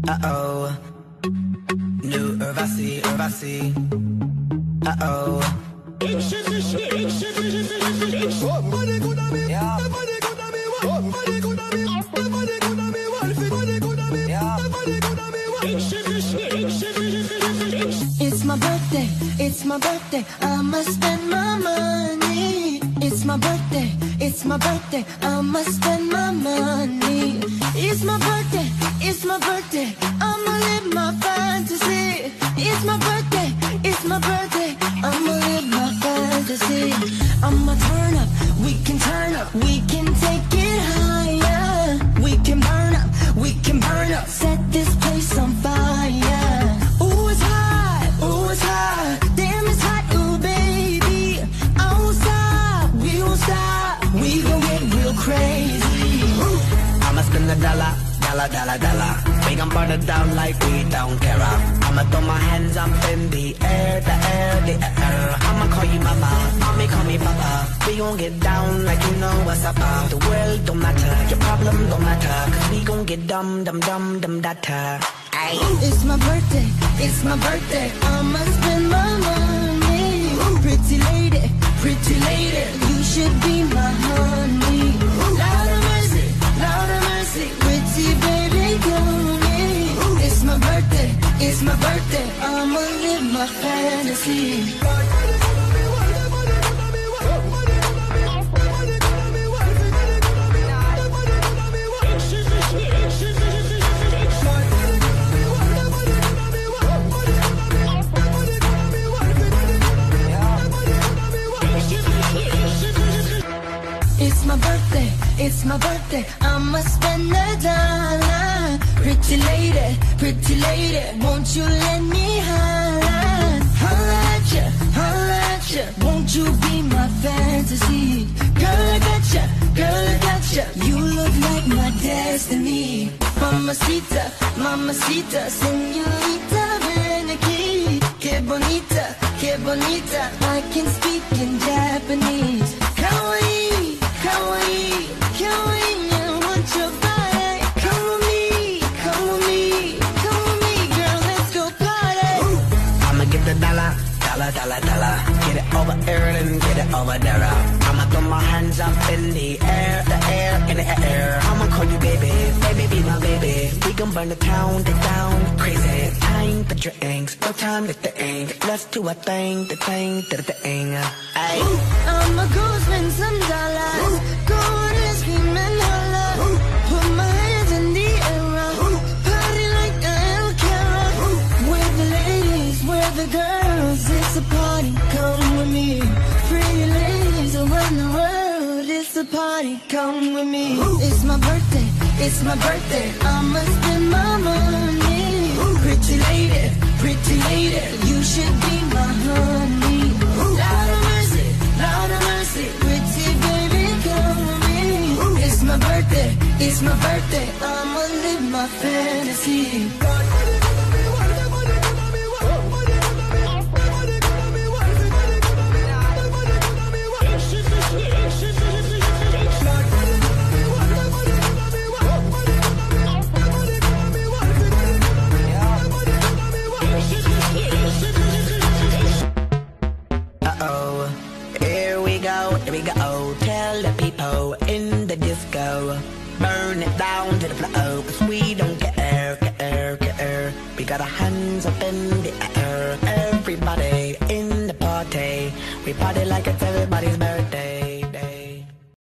Uh-oh. New Urvasi, Urvasi. Uh-oh. It's my birthday, I must spend my money. It's my birthday, I must spend my money. It's my birthday, I'ma live my fantasy. It's my birthday, I'ma live my fantasy. I'ma turn up, we can take it higher. We can burn up, set this place on fire. Ooh, it's hot, damn it's hot, ooh baby. I won't stop, we won't stop, we gon' get real crazy. I'ma spend a dollar. We gon' burn it down like we don't care. I'ma throw my hands up in the air, the air. I'ma call you mama, mommy call me papa. We gon' get down like you know what's up. The world don't matter, your problem don't matter. Cause we gon' get dumb data. Ay. It's my birthday, I'ma spend my money. Pretty lady, you should be my honey. Lord of mercy, pretty baby, come me. It's my birthday, I'ma live my fantasy. It's my birthday, I'ma spend a dollar. Pretty lady, won't you let me holla? Holla at ya, won't you be my fantasy? Girl, I gotcha, you look like my destiny. Mamacita, señorita, ven aquí. Que bonita, I can speak in Japanese. Kawaii, I want your body. Come with me, girl, let's go party. I'ma get the dollar. Get it over here and get it over there. I'ma throw my hands up in the air, in the air. I'ma call you baby, be my baby. We gon' burn the town down, crazy. Time for drinks, no time to think. Let's do a thing, the thing. Ay. I'ma go spend some dollars, go and scream and holla. Put my hands in the air, party like El Cara. Where the ladies, where the girls, it's a party, come with me. Pretty ladies around the world, it's a party, come with me. It's my birthday, I'ma spend my money. Pretty lady, you should be my honey. Lord of mercy, pretty baby, come with me. It's my birthday, I'ma live my fantasy. Here we go, tell the people in the disco, burn it down to the floor, cause we don't care. We got our hands up in the air, everybody in the party, we party like it's everybody's birthday.